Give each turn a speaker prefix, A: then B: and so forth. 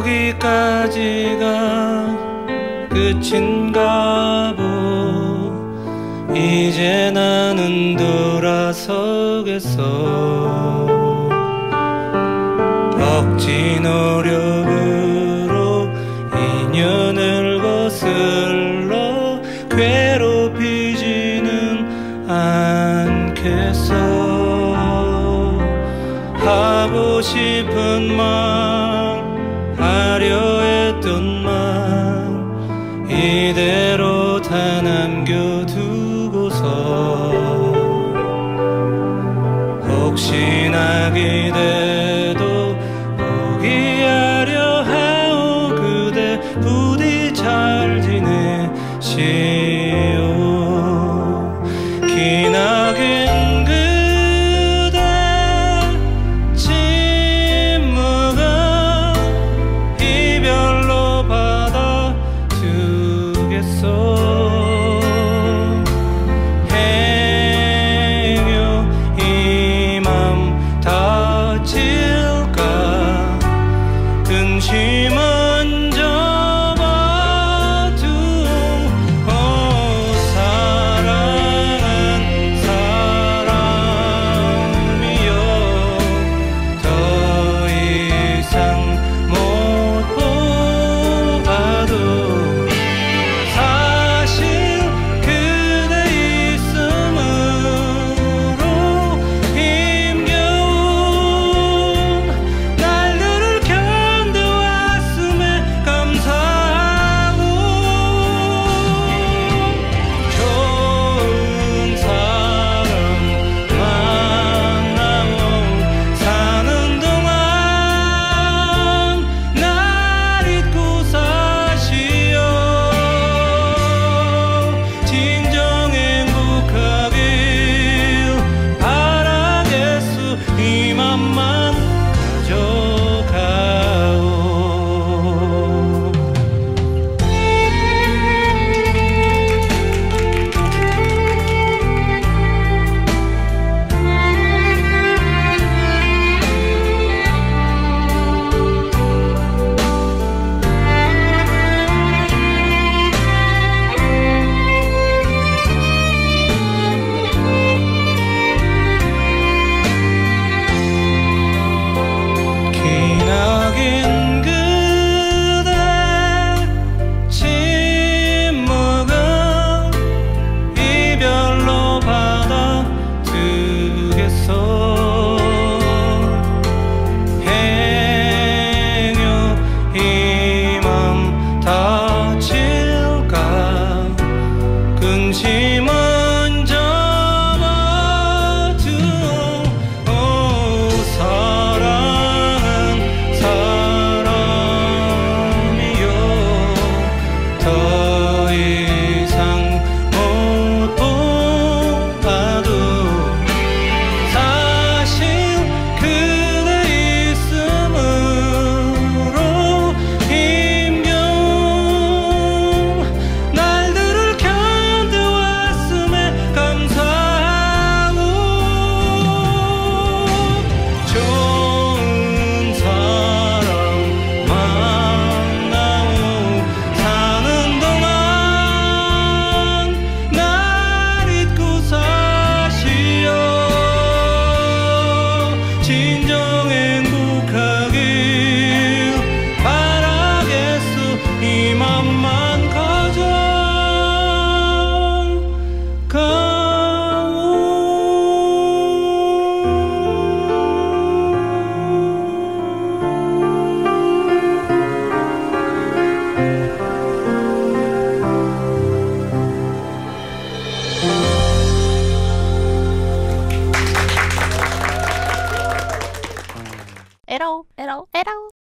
A: 여기까지가 끝인가 보. 이제 나는 돌아서겠어. 억지 노력으로 인연을 거슬러 괴롭히지는 않겠어. 하고 싶은 말, 하려 했던 말 이대로 다 남겨두고서 혹시나 기대도 포기하려 하오. 그대 부디 잘 지내시오. 기나긴 그대 침묵은 이별로 받아두겠소. 근심은 접어두고 사랑한 사람이여 더 이상 못 보아도 사실 그대 있음으로 힘겨운 날들을 이맘만 가져가오. 기나긴 그대 침묵은 이별로 받아두겠소. 행여 이 맘 다칠까 근심은 접어두고 더 이상 못 보아도 사실 그대 있음으로 힘겨운 날들을 견뎌왔음에 감사하고 좋은 사람 만나고 사는 동안 날 잊고 사시오. 진정 행복하길 바라겠소. 이 맘만 가져가오.
B: 에러 에러 에러